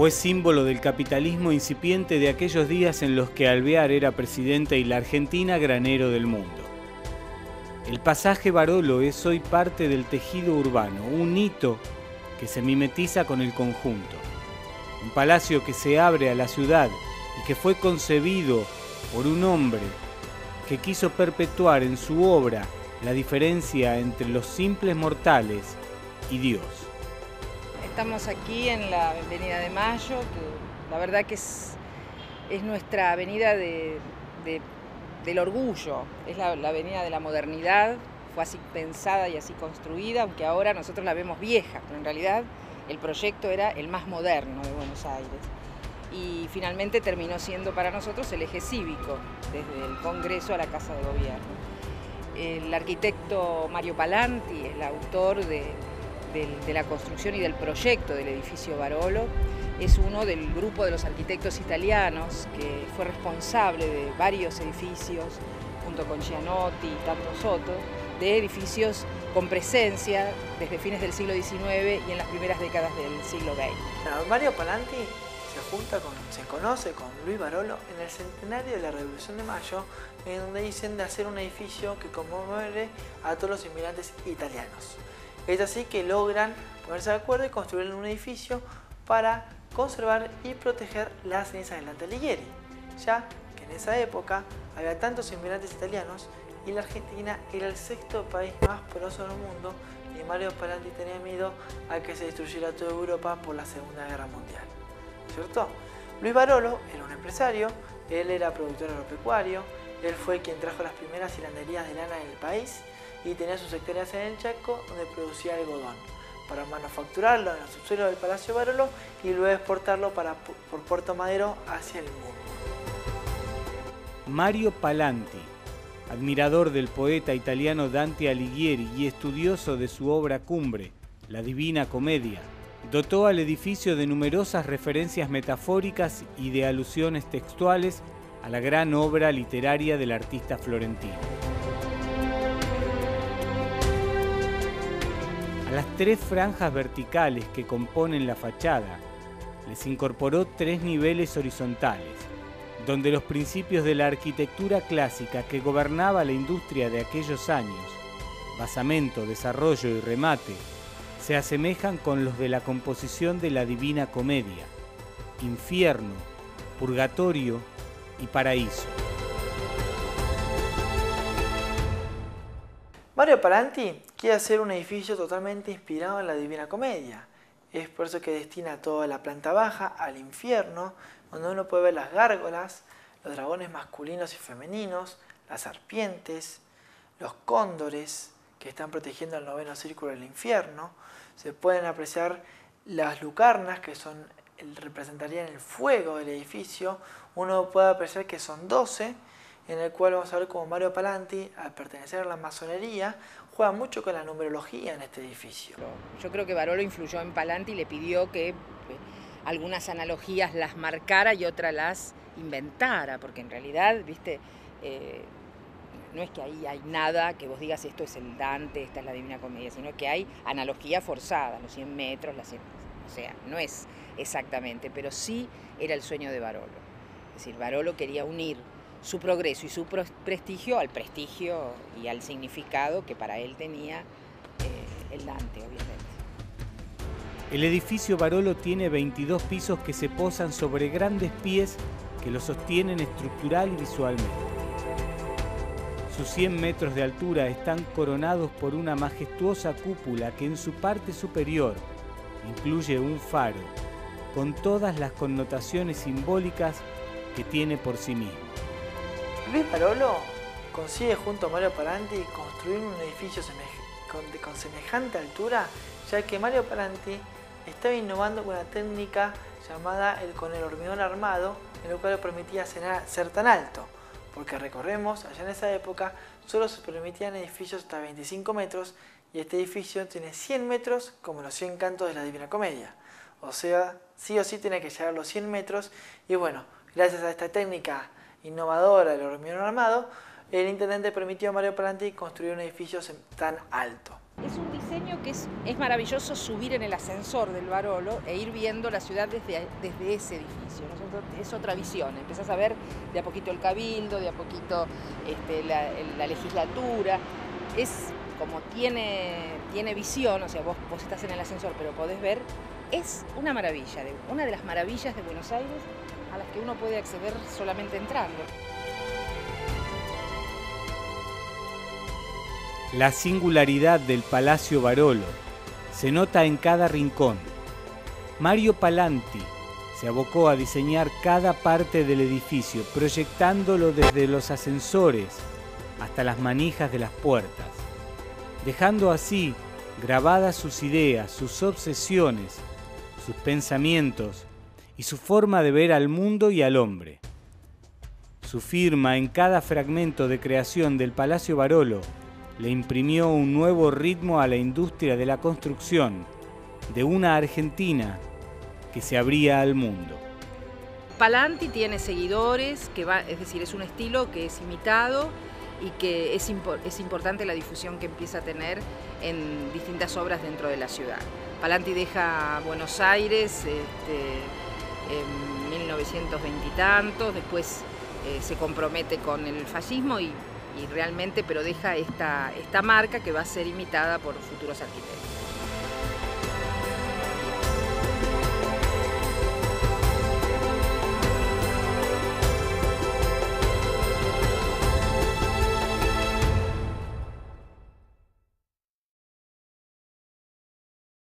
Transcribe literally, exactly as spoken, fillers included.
Fue símbolo del capitalismo incipiente de aquellos días en los que Alvear era presidente y la Argentina granero del mundo. El pasaje Barolo es hoy parte del tejido urbano, un hito que se mimetiza con el conjunto. Un palacio que se abre a la ciudad y que fue concebido por un hombre que quiso perpetuar en su obra la diferencia entre los simples mortales y Dios. Estamos aquí en la Avenida de Mayo, que la verdad que es, es nuestra avenida de, de, del orgullo, es la, la avenida de la modernidad, fue así pensada y así construida, aunque ahora nosotros la vemos vieja, pero en realidad el proyecto era el más moderno de Buenos Aires. Y finalmente terminó siendo para nosotros el eje cívico, desde el Congreso a la Casa de Gobierno. El arquitecto Mario Palanti, el autor de, de, de la construcción y del proyecto del edificio Barolo, es uno del grupo de los arquitectos italianos que fue responsable de varios edificios, junto con Gianotti y tantos otros, de edificios con presencia desde fines del siglo diecinueve y en las primeras décadas del siglo veinte. No, Mario Palanti se junta con, se conoce con Luis Barolo en el centenario de la Revolución de Mayo, en donde dicen de hacer un edificio que conmemore a todos los inmigrantes italianos. Es así que logran ponerse de acuerdo y construir un edificio para conservar y proteger las cenizas de Dante Alighieri, ya que en esa época había tantos inmigrantes italianos y la Argentina era el sexto país más poderoso del mundo y Mario Palanti tenía miedo a que se destruyera toda Europa por la Segunda Guerra Mundial. ¿Cierto? Luis Barolo era un empresario, él era productor agropecuario, él fue quien trajo las primeras hilanderías de lana en el país y tenía sus hectáreas en el Chaco donde producía algodón para manufacturarlo en el subsuelo del Palacio Barolo y luego exportarlo para, por Puerto Madero hacia el mundo. Mario Palanti, admirador del poeta italiano Dante Alighieri y estudioso de su obra cumbre, La Divina Comedia, dotó al edificio de numerosas referencias metafóricas y de alusiones textuales a la gran obra literaria del artista florentino. A las tres franjas verticales que componen la fachada, les incorporó tres niveles horizontales, donde los principios de la arquitectura clásica que gobernaba la industria de aquellos años, basamento, desarrollo y remate, se asemejan con los de la composición de la Divina Comedia, infierno, purgatorio y paraíso. Mario Palanti quiere hacer un edificio totalmente inspirado en la Divina Comedia. Es por eso que destina toda la planta baja al infierno, donde uno puede ver las gárgolas, los dragones masculinos y femeninos, las serpientes, los cóndores que están protegiendo el noveno círculo del infierno. Se pueden apreciar las lucarnas que son, representarían el fuego del edificio. Uno puede apreciar que son doce, en el cual vamos a ver cómo Mario Palanti, al pertenecer a la masonería, juega mucho con la numerología en este edificio. Yo creo que Barolo influyó en Palanti y le pidió que algunas analogías las marcara y otras las inventara, porque en realidad, viste, eh, no es que ahí hay nada que vos digas esto es el Dante, esta es la Divina Comedia, sino que hay analogías forzadas, los cien metros, las cien, o sea, no es exactamente, pero sí era el sueño de Barolo. Es decir, Barolo quería unir su progreso y su prestigio al prestigio y al significado que para él tenía eh, el Dante, obviamente. El edificio Barolo tiene veintidós pisos que se posan sobre grandes pies que lo sostienen estructural y visualmente. Sus cien metros de altura están coronados por una majestuosa cúpula que en su parte superior incluye un faro, con todas las connotaciones simbólicas que tiene por sí mismo. Luis Barolo consigue junto a Mario Palanti construir un edificio con, con semejante altura, ya que Mario Palanti estaba innovando con una técnica llamada el con el hormigón armado, en lo cual le permitía ser tan alto, porque recordemos, allá en esa época solo se permitían edificios hasta veinticinco metros y este edificio tiene cien metros como los cien cantos de la Divina Comedia. O sea, sí o sí tiene que llegar a los cien metros y bueno, gracias a esta técnica innovadora del hormigón armado, el intendente permitió a Mario Palanti construir un edificio tan alto. Es un diseño que es, es maravilloso subir en el ascensor del Barolo e ir viendo la ciudad desde, desde ese edificio, ¿no? Es otra visión, empezás a ver de a poquito el cabildo, de a poquito este, la, la legislatura. Es como tiene, tiene visión, o sea, vos, vos estás en el ascensor pero podés ver, es una maravilla, una de las maravillas de Buenos Aires a las que uno puede acceder solamente entrando. La singularidad del Palacio Barolo se nota en cada rincón. Mario Palanti se abocó a diseñar cada parte del edificio, proyectándolo desde los ascensores hasta las manijas de las puertas, dejando así grabadas sus ideas, sus obsesiones, sus pensamientos y su forma de ver al mundo y al hombre. Su firma en cada fragmento de creación del Palacio Barolo le imprimió un nuevo ritmo a la industria de la construcción de una Argentina que se abría al mundo. Palanti tiene seguidores, que va, es decir, es un estilo que es imitado y que es, impor, es importante la difusión que empieza a tener en distintas obras dentro de la ciudad. Palanti deja Buenos Aires este, en mil novecientos veinte y tantos, después eh, se compromete con el fascismo y y realmente, pero deja esta, esta marca que va a ser imitada por futuros arquitectos.